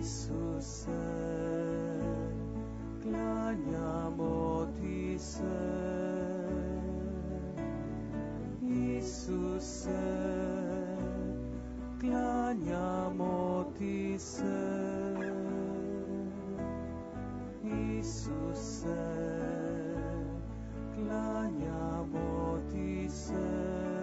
Isuse, kláňamo Ti se. Isuse, kláňamo Ti se. Isuse, kláňamo Ti se.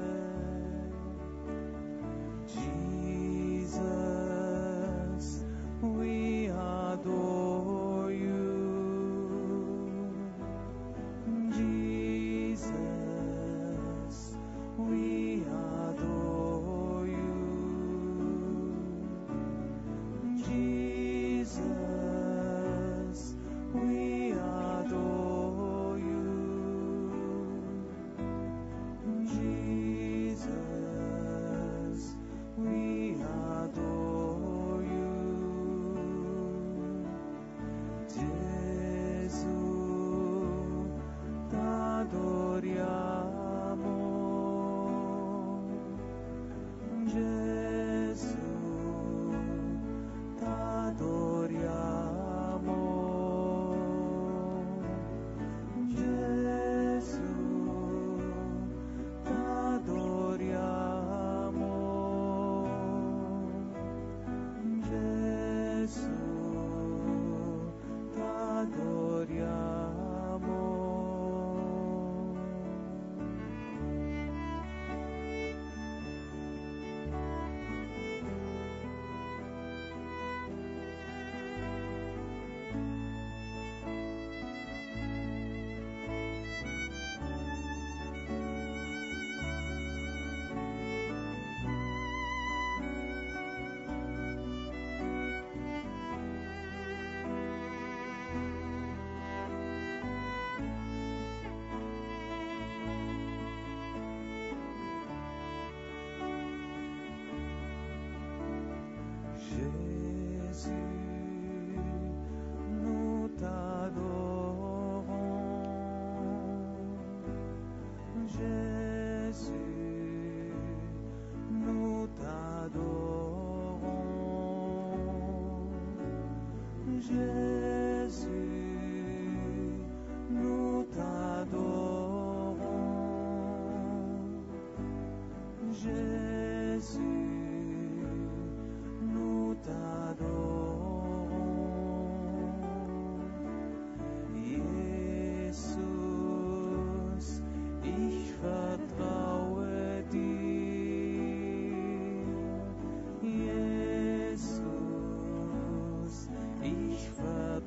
Jesus, we adore You. Jesus, we adore You. Jesus, we adore You. Jesus, we adore You. Gesù, t'adoriamo. Gesù, t'adoriamo. Gesù, t'adoriamo. Gesù, t'adoriamo. Jésus, nous t'adorons. Jésus, nous t'adorons. Jésus, nous t'adorons. Jésus, nous t'adorons. Jesus, ich vertraue dir. Jesus, ich vertraue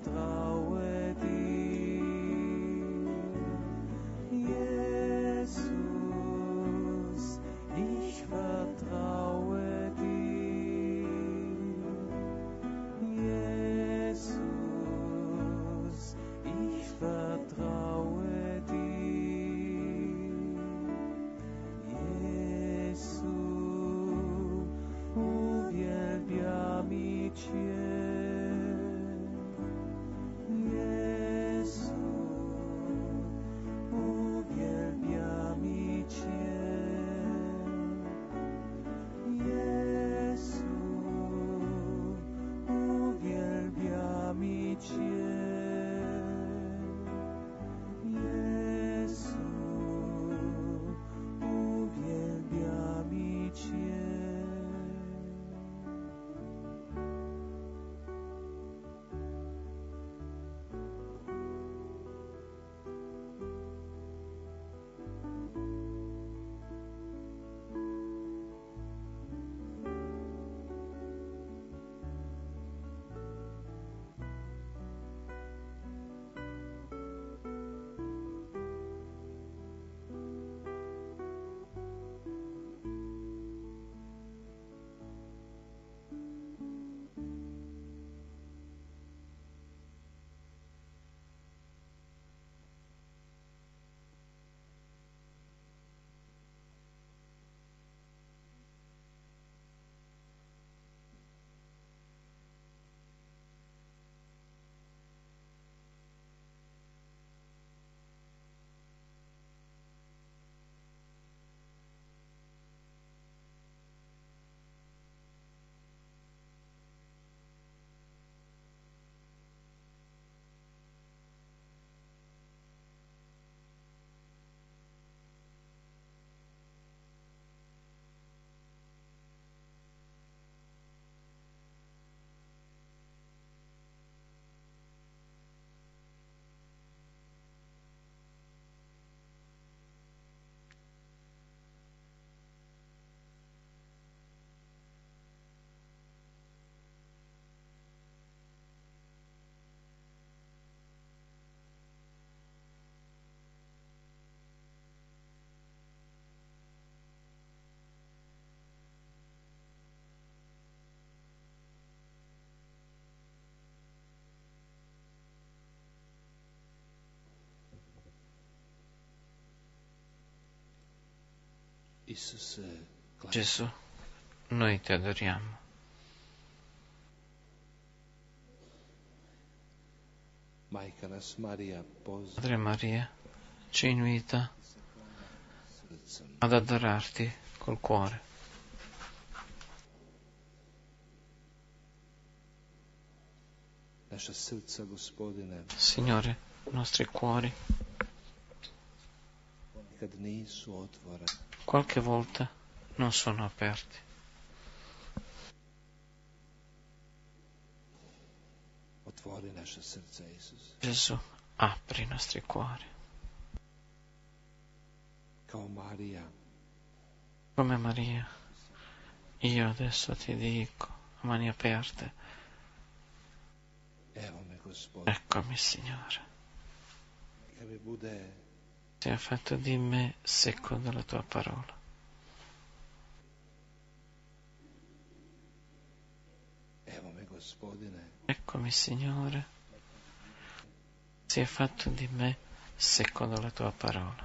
Isuse, Gesù, noi ti adoriamo. Majka nas Marija pozva Madre Maria ci invita srcem. ad adorarti col cuore. Naša srca, Gospodine, Signore, i nostri cuori kad nisu otvoreni. qualche volta non sono aperti. Otvori naše srce, Isus. Gesù, apri i nostri cuori. Kao Marija, Come Maria, io adesso ti dico, a mani aperte, evo me, Gospodine, eccomi, Signore. kad mi bude Sia fatto di me secondo la tua parola. evo me, Gospodine, Eccomi, Signore. Sia fatto di me secondo la tua parola.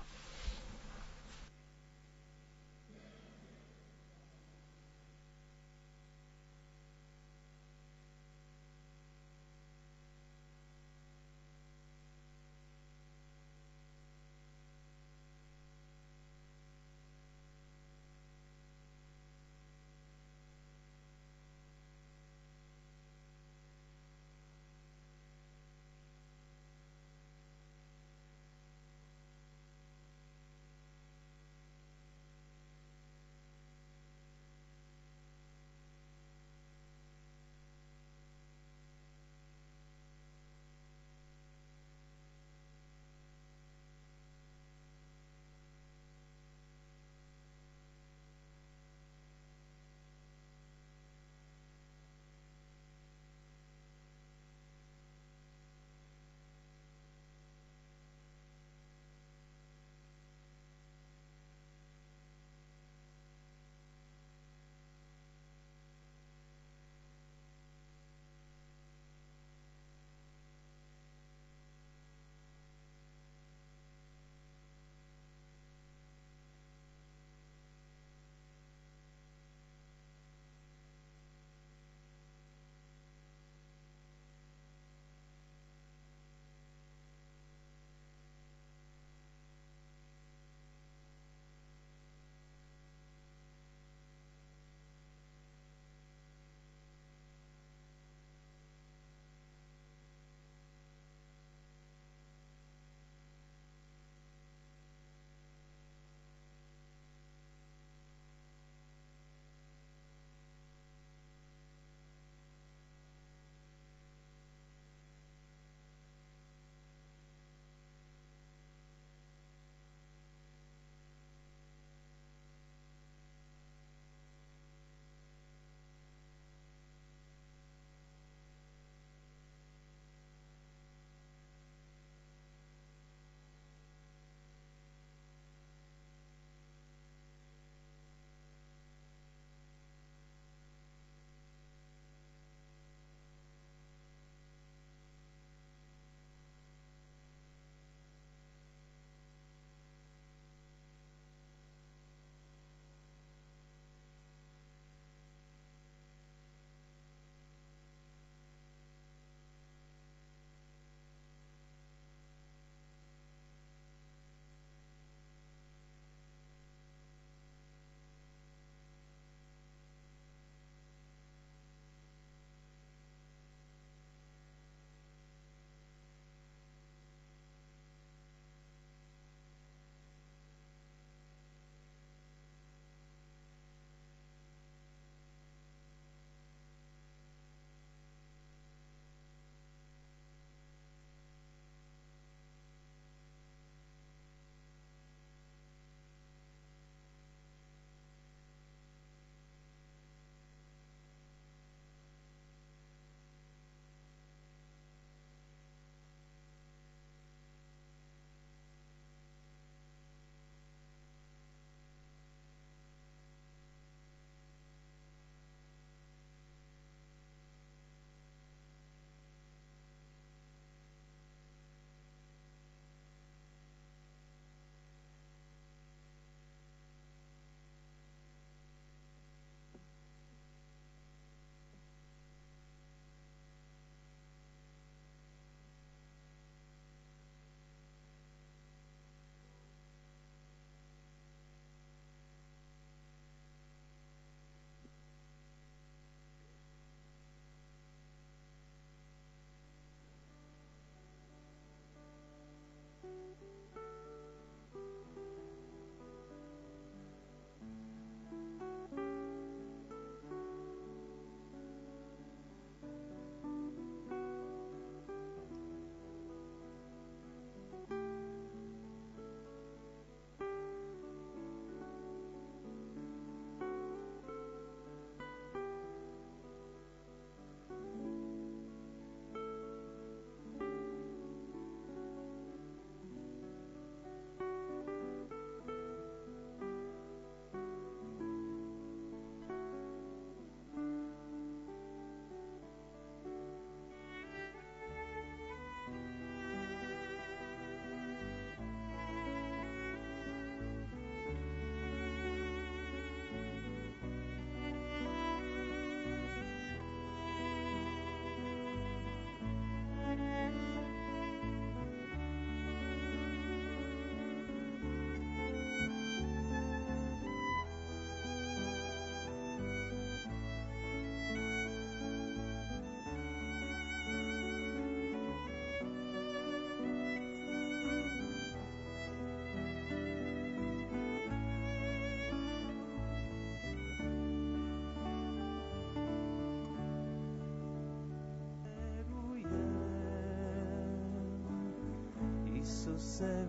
Isuse,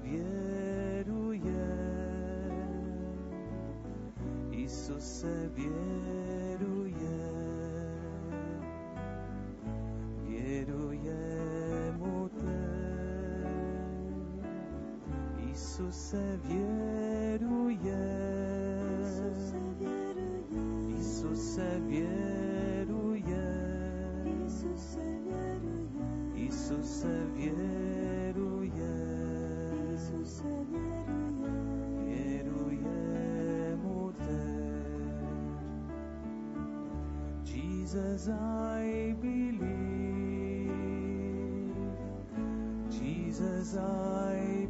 vjerujem. Isuse, vjerujem. Vjerujem u te. Isuse, vjerujem. Isuse, vjerujem. Isuse, vjerujem. Vjerujem u te. Jesus, I believe. Jesus, I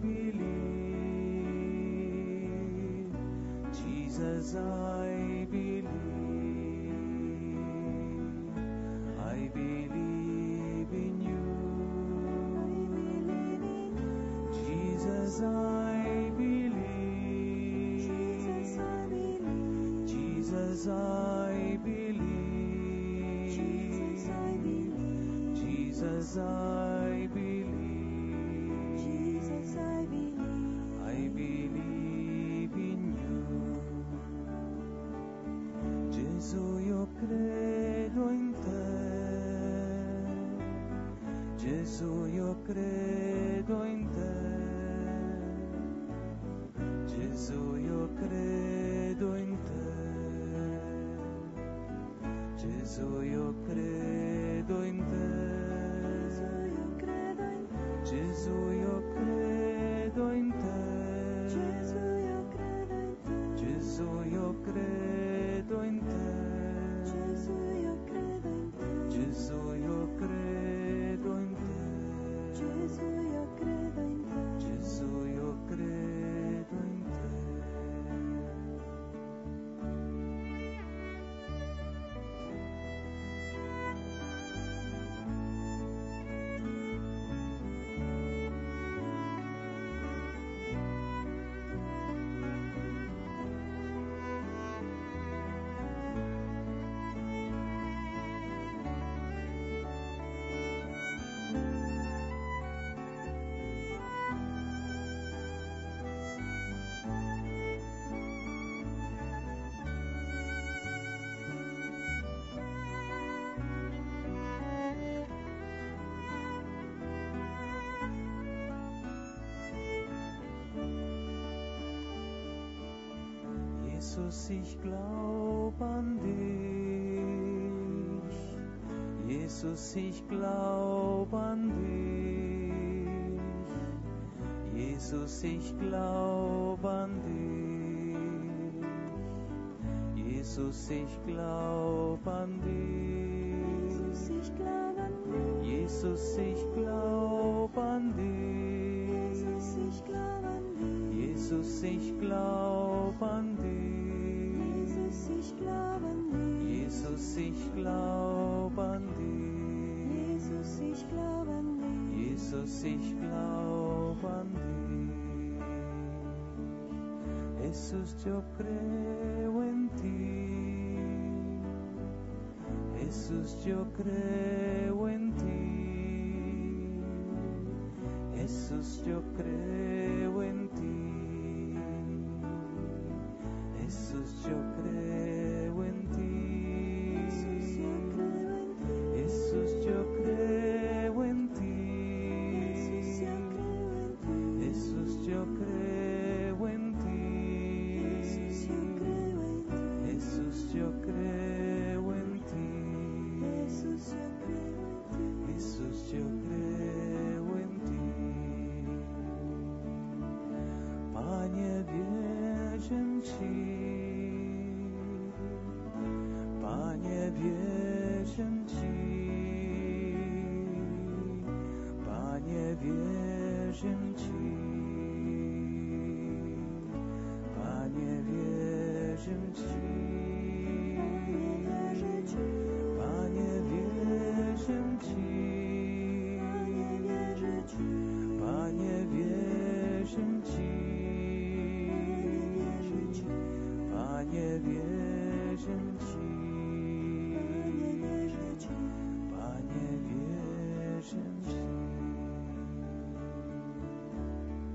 believe. Jesus, I believe. I believe in you. Jesus, I believe. Jesus, I believe. Jesus, I believe. I believe in you. Gesù, io credo in te. Gesù, io credo in te. Gesù, io credo in te. Gesù, io credo in te. Gesù, io credo in te. Gesù, io credo in te. Gesù, io credo in te. Gesù, io credo in te. Jesus, ich glaub an dich. Jesus, ich glaub an dich. Jesus, ich glaub an dich. Jesus, ich glaub an dich. Jesus, ich glaub an dich. Jesus, ich glaub an dich. Jesus, ich glaub an dich. Jesus, ich glaub an dich. Jesús, yo creo en ti. Jesús, yo creo en ti. Jesús, yo creo en ti. Jesús, yo creo en ti. Jesús, yo creo en ti. Jesús, yo creo en ti. Jesús, yo creo en ti. Jesús, yo creo en ti. Panie, wierzę Ci. Panie, wierzę Ci. Panie, wierzę Ci. Panie, wierzę Ci. Panie, wierzę Ci. Panie, wierzę Ci. Panie, wierzę Ci. Panie, wierzę Ci.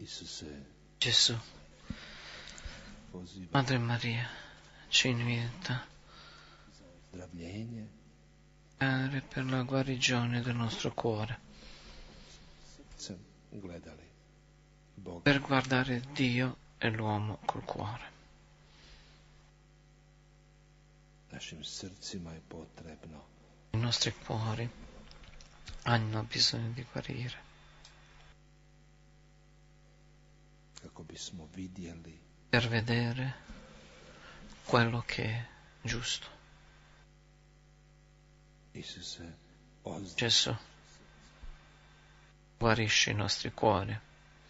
Isuse, Gesù, pozivam Madre Maria, ci invita zdravljenje per la guarigione del nostro cuore, srcem gledali Boga. per guardare Dio e l'uomo col cuore. Našim srcima je potrebno I nostri cuori hanno bisogno di guarire, kako bismo vidjeli per vedere quello che è giusto. Isuse, Gesù, guarisci i nostri cuori.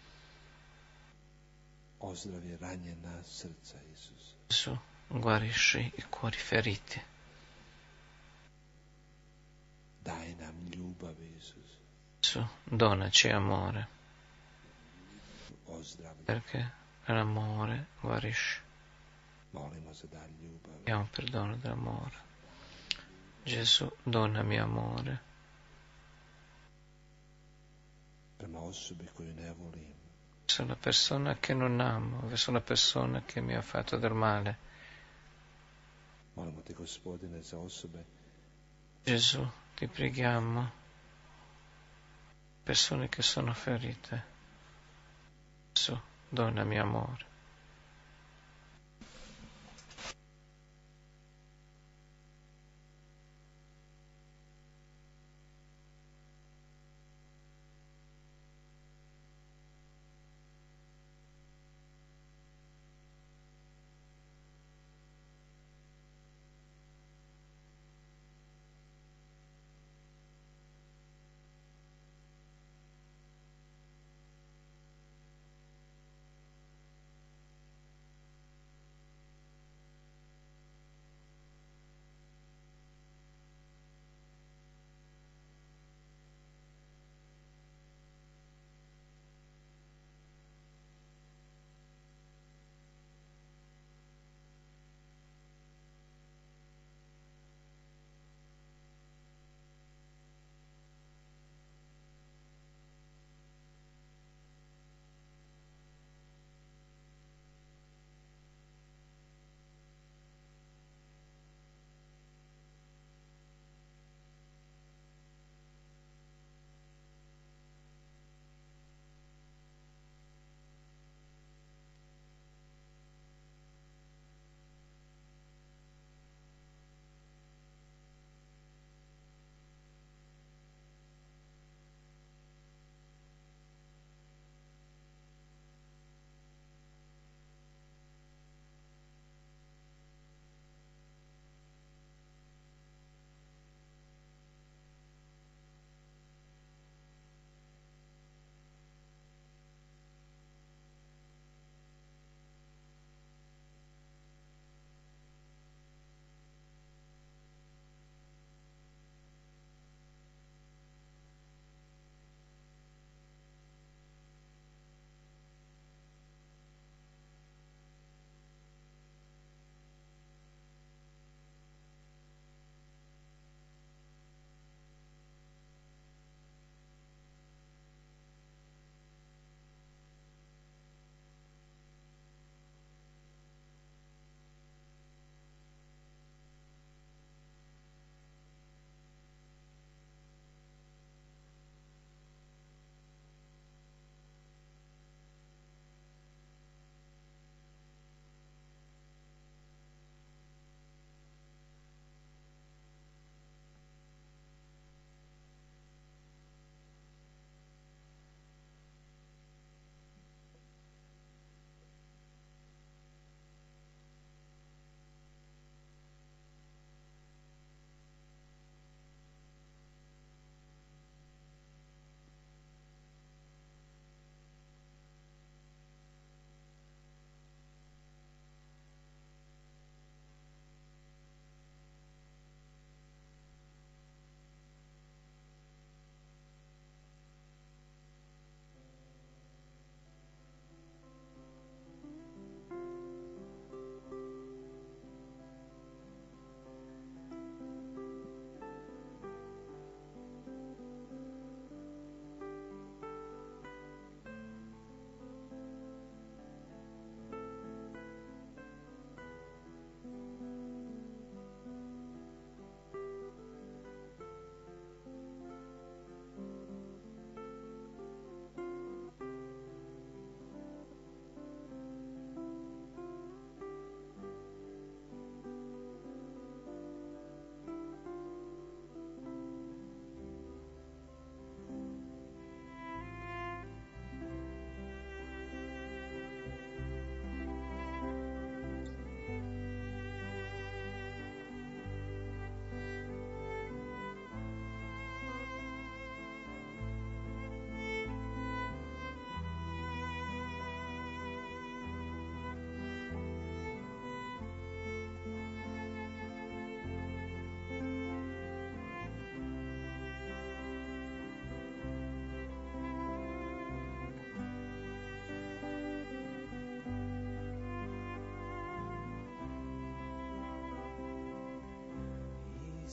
ozdravi ranjena srca, Isuse. Gesù, guarisci i cuori feriti. Daj nam ljubav, Isuse. Gesù, donaci amore, Ozdravlja. perché l'amore guarisce. Molimo za dar ljubav Abbiamo perdono dell'amore. Gesù, donami amore prema osobi koju ne volim. verso la persona che non amo, verso la persona che mi ha fatto del male. Molimo te, Gospodine, za osobe Gesù, ti preghiamo, persone che sono ferite. Gesù, donami amore.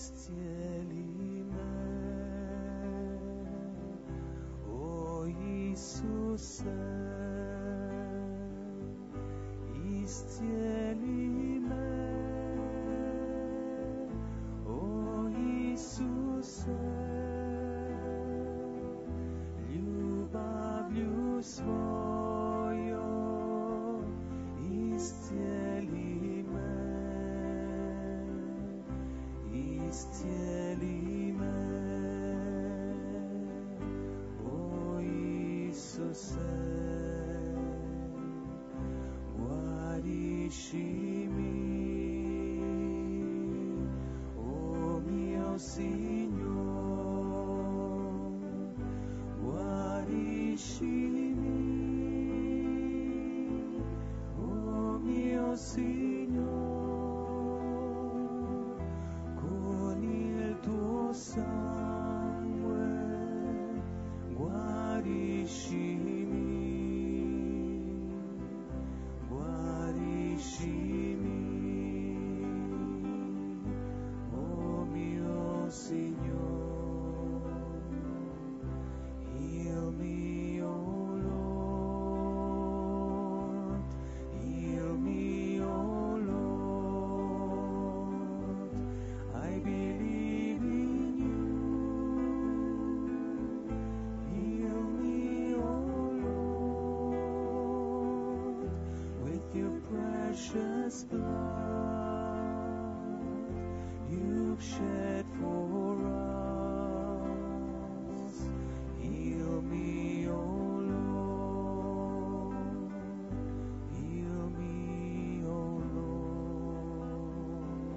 iscijeli me, o Isuse, iscijeli me, o Isuse, ljubavlju svojom iscijeli me, iscijeli me, o Isuse, guarisci mi, o mio Signor, guarisci mi, o mio Signor, con il tuo sangue, guariscimi, o mio Signor, heal me, O Lord, heal me, O Lord, I believe in you. Heal me, O Lord, with your precious blood you've shed for us. Heal me, O Lord, heal me, O Lord.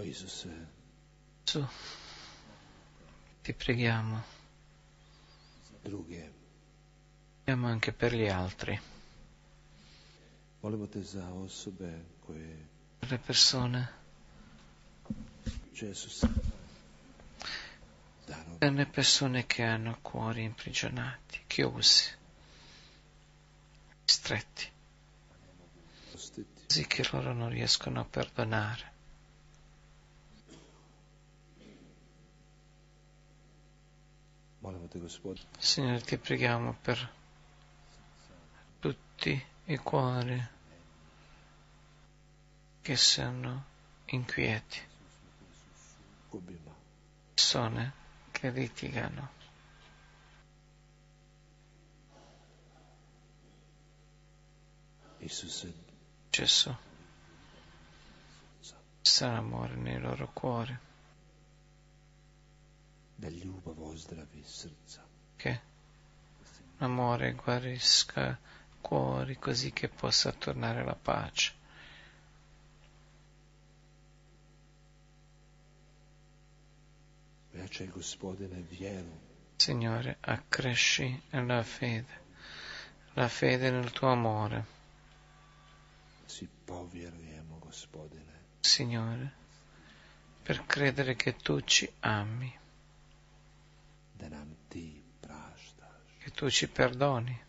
Isuse, Gesù, ti preghiamo, druge, preghiamo anche per gli altri, molimo te za osobe koje per le persone, često se dano per le persone che hanno cuori imprigionati, chiusi, stretti, prostiti. così che loro non riescono a perdonare. Molimo te, Gospodine, Signore, ti preghiamo per tutti i cuori che sono inquieti, gubima, persone che litigano, Isuse, Gesù, sta l'amore nei loro cuori, da ljubav ozdravi srca. che l'amore guarisca cuori così che possa tornare la pace. Jačaj, Gospodine, vjeru, Signore, accresci la fede nel tuo amore, si povjerujemo, Gospodine, Signore, per credere che tu ci ami, da nam ti praštaš. che tu ci perdoni.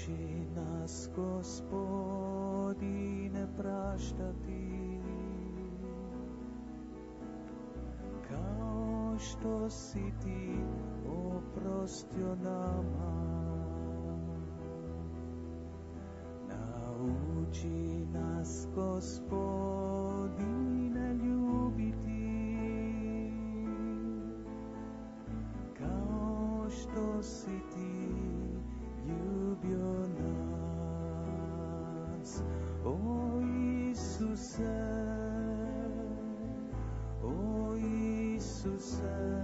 Nauči nás, Gospodine, praštati, kao što si ti oprostio nama. Nauči nas, Gospodine, ljubiti, kao što si ti ljubio nas. O Isuse, o Isuse,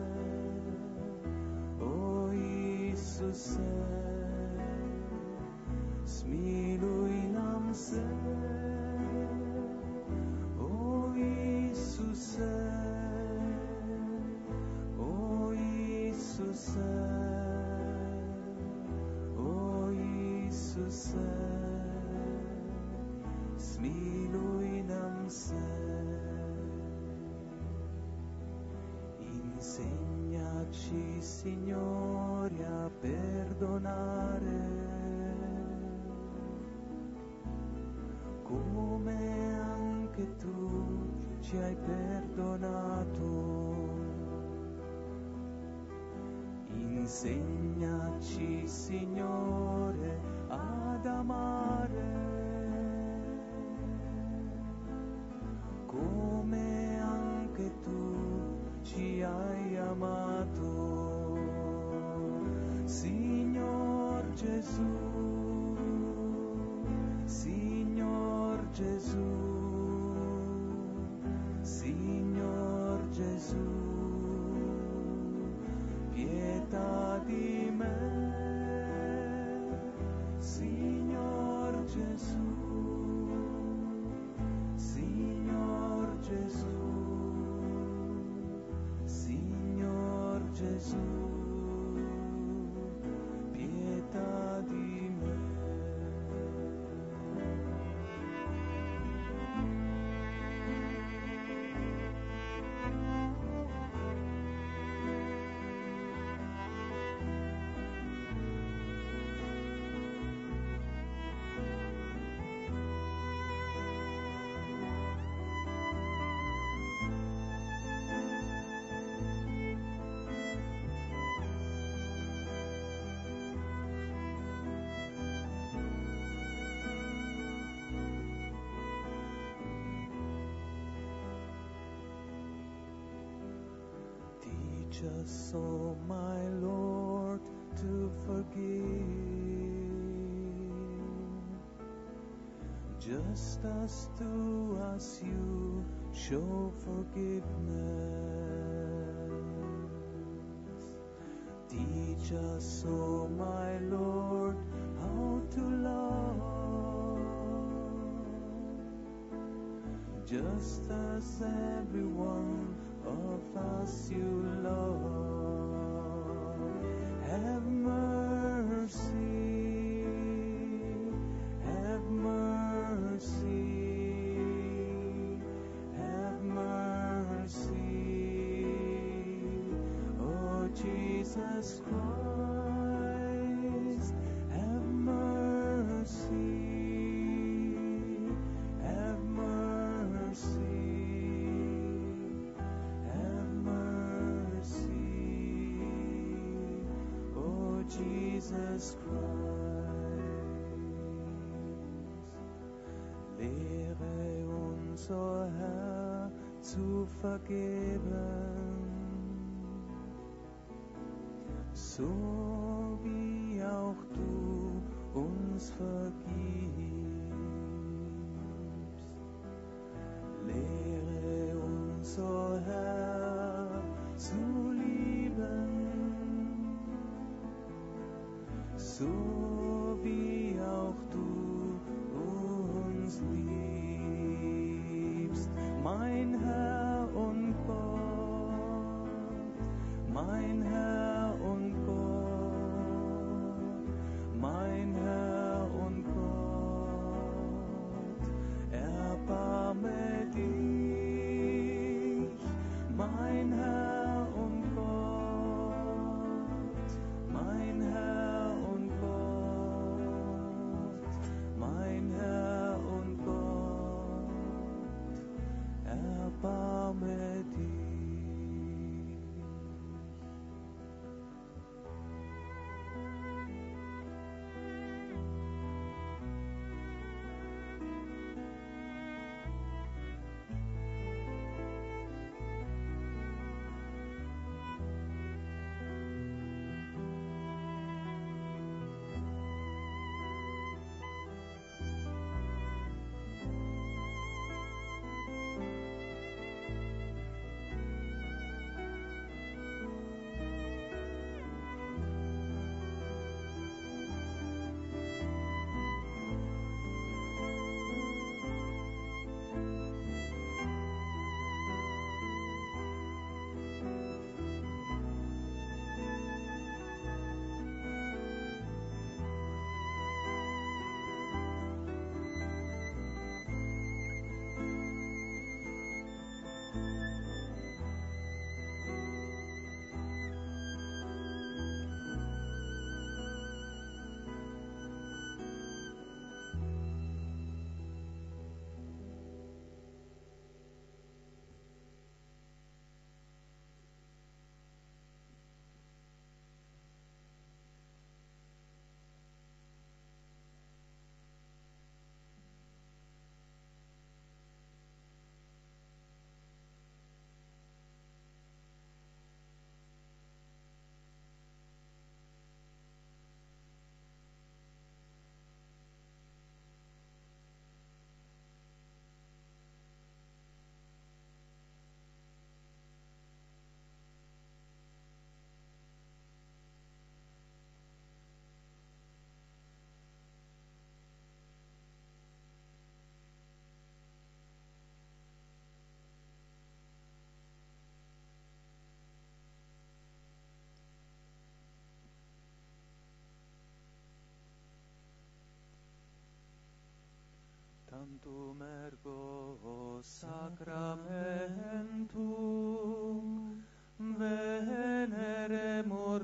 o Isuse, smiluj nam se. O Isuse, o Isuse, o Isuse, smiluj nam se. Insegnaci, Signore, a perdonare, come anche tu ci hai perdonato. Insegnaci, Signore, ad amare, come anche tu ci hai amato. Signor Gesù, Signor Gesù, Signor Gesù, pietà di me. Signor Gesù, Signor Gesù, Signor Gesù, pietà di me. Teach us, oh my Lord, to forgive, just as to us you show forgiveness. Teach us, oh my Lord, how to love, just as everyone of us you love. Have mercy, have mercy, have mercy. Oh Jesus Christ, have mercy, have mercy. Jesus Christ, lehre uns, o Herr, zu vergeben, so wie auch du uns vergibst. Lehre uns, o Herr, zu lieben, so wie auch du uns liebst, mein Herr und Gott, mein Herr und Gott, mein Herr und Gott, erbarme dich, mein Herr und Gott, mein Herr und Gott. tantum ergo sacramentum veneremur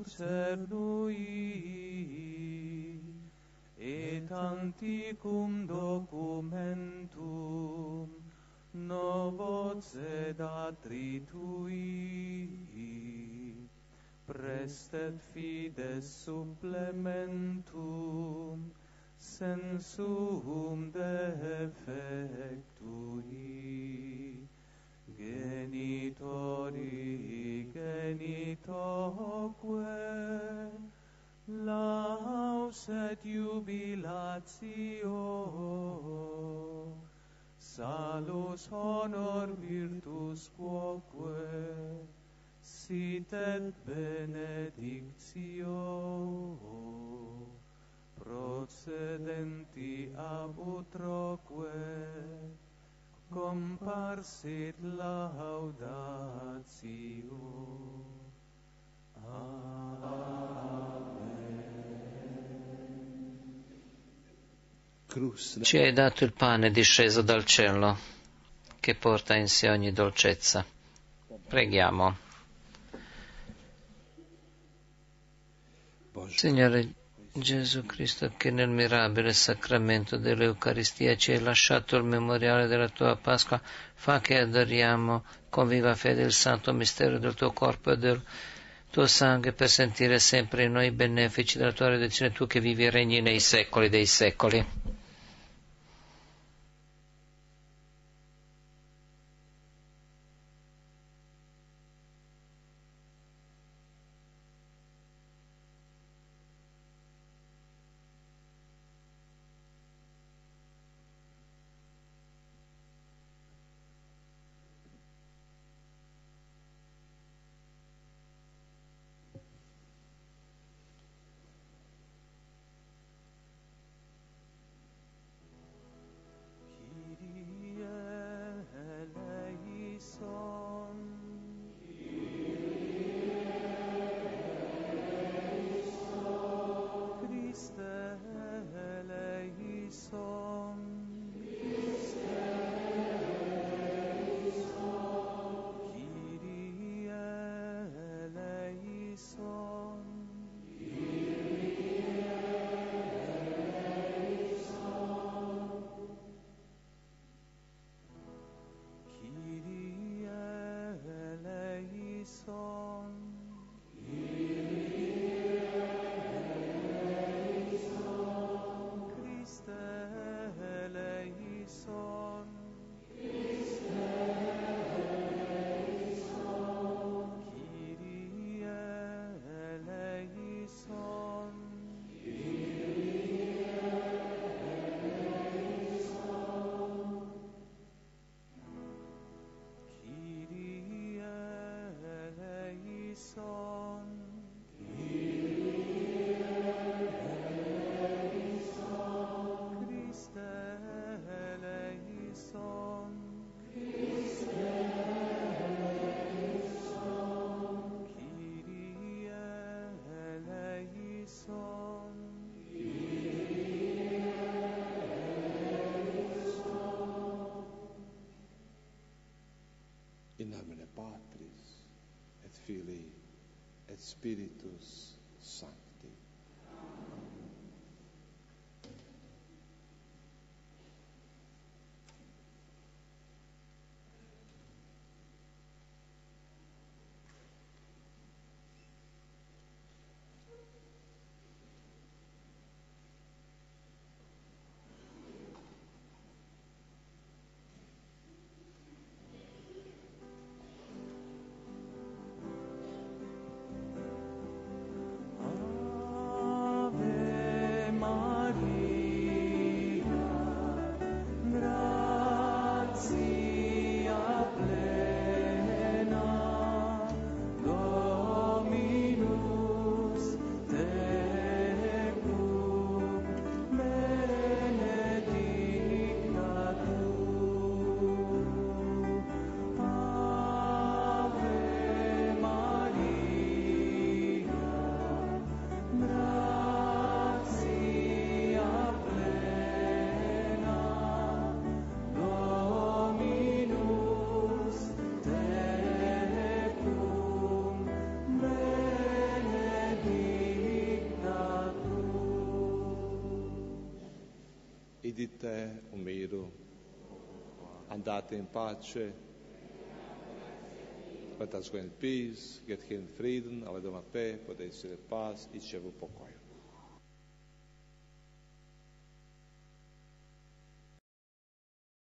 cernui et antiquum documentum novo sed attritui prestet fides supplementum sensum defectui genitori genitoque laus et jubilatio salus honor virtus quoque sit et benedictio procedenti ab utroque comparsit laudatio. Ci hai dato il pane disceso dal cielo, che porta in sé ogni dolcezza. Preghiamo. Signore Gesù Cristo, che nel mirabile sacramento dell'Eucaristia ci hai lasciato il memoriale della tua Pasqua, fa che adoriamo con viva fede il santo mistero del tuo corpo e del tuo sangue per sentire sempre in noi i benefici della tua redenzione, tu che vivi e regni nei secoli dei secoli. In nomine Patris et Filii et Spiritus Sancti. Idite o miru. Andate in pace. Let us go in peace, get here in freedom, ale doma pé, podeis ser paz e cheio pokoj.